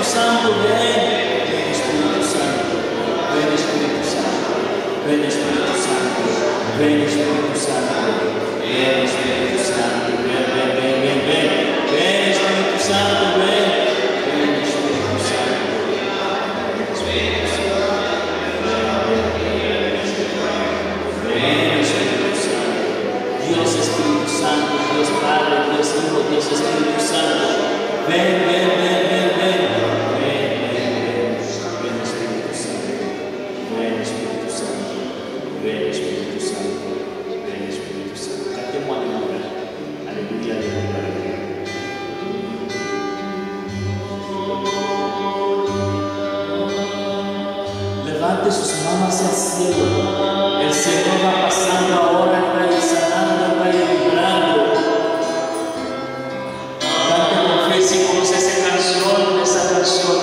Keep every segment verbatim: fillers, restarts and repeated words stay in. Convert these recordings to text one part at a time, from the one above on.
Santo, ven, ven Espíritu Santo, ven Espíritu Santo, ven Espíritu Santo, ven Espíritu Santo, ven Espíritu Santo, ven, ven, ven, ven, ven, ven Espíritu Santo, ven, ven Espíritu Santo, Espíritu Santo, ven Espíritu Santo, Dios Espíritu Santo, Dios Padre, Dios Hijo, Dios Espíritu Santo, ven, ven, ven, ven, ven, ven, ven, ven, ven Espíritu Santo, ven Espíritu Santo, ven Espíritu Santo, ven Espíritu Santo. Cantemos a nombre, aleluya, aleluya, aleluya. Levante sus manos hacia el cielo. El Señor va pasando ahora, está ahí sanando, está ahí librando. Cante con fe si conoce esa canción, esa canción.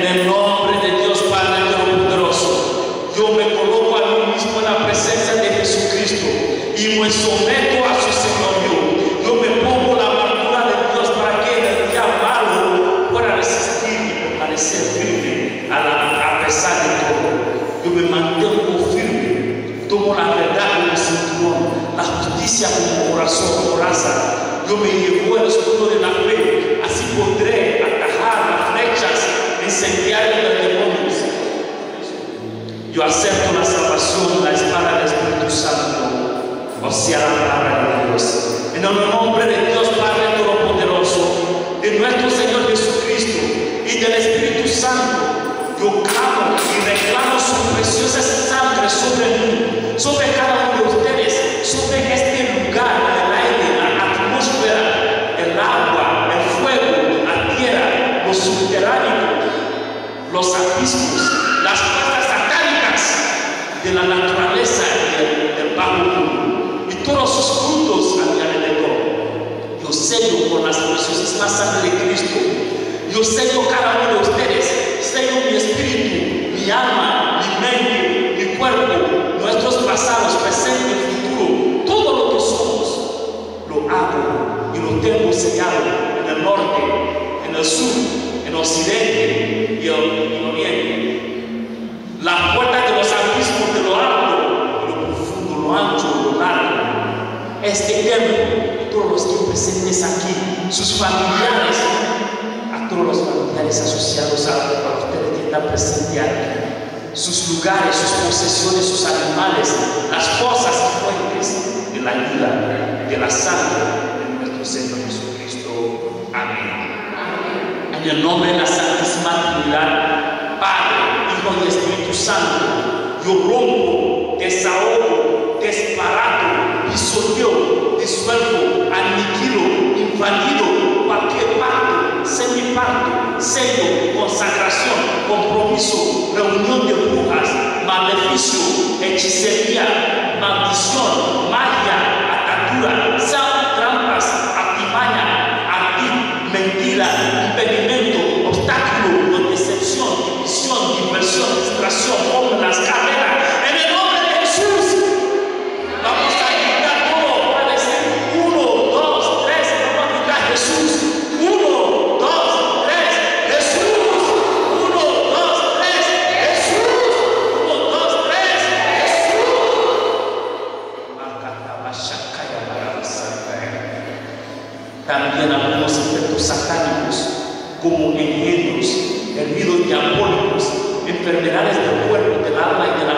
En el nombre de Dios Padre Todopoderoso, yo me coloco a mí mismo en la presencia de Jesucristo y me someto a su señorío. Yo me pongo la armadura de Dios para que en el día malo pueda resistir y permanecer firme a, la, a pesar de todo. Yo me mantengo firme, tomo la verdad como cinturón, la justicia como corazón, coraza. Yo me llevo el escudo de la fe, así podré atajar las flechas incendiarias de los demonios. Yo acepto la salvación, la espada del Espíritu Santo, o sea, la palabra de Dios. En el nombre de Dios Padre Todopoderoso, de nuestro Señor Jesucristo y del Espíritu Santo, yo clamo y reclamo su preciosa sangre sobre mí, sobre cada uno de ustedes, sobre este lugar, el aire, la atmósfera, el agua, el fuego, la tierra, los subterráneos, los abismos, las fuerzas satánicas de la naturaleza y del, del bajo mundo, y todos sus frutos a mi alrededor. Yo sello con las preciosísimas sangre de Cristo. Yo sello cada uno de ustedes, sello mi espíritu, mi alma, mi mente, mi cuerpo, nuestros pasados, presente y futuro, todo lo que somos, lo hago y lo tengo sellado en el norte, en el sur, en el occidente y el oriente. La puerta de los abismos de lo alto, lo profundo, lo ancho, lo largo, este templo, todos los que presentes aquí, sus familiares, a todos los familiares asociados a, a ustedes que están presentes aquí, sus lugares, sus posesiones, sus animales, las cosas y fuentes de la vida, de la sangre de nuestro Señor Jesucristo. Amén. En el nombre de la Santísima Trinidad, Padre, Hijo y Espíritu Santo, yo rompo, desahogo, desbarato, pisoteo, disuelvo, aniquilo, invadido cualquier pacto, semiparto, sello, consagración, compromiso, reunión de brujas, maleficio, hechicería, maldición, magia, atadura, sal, trampas, artimaña, ardid, mentira, impedimento, obstáculo, decepción, división, diversión, distracción, como las carreras. En el nombre de Jesús, vamos a gritar todo para decir uno, dos, tres, vamos a gritar Jesús. Uno, dos, tres, Jesús. Uno, dos, tres, Jesús. Uno, dos, tres, Jesús. También algunos efectos satánicos, como engendros, heridos diabólicos, enfermedades del cuerpo, del alma y de la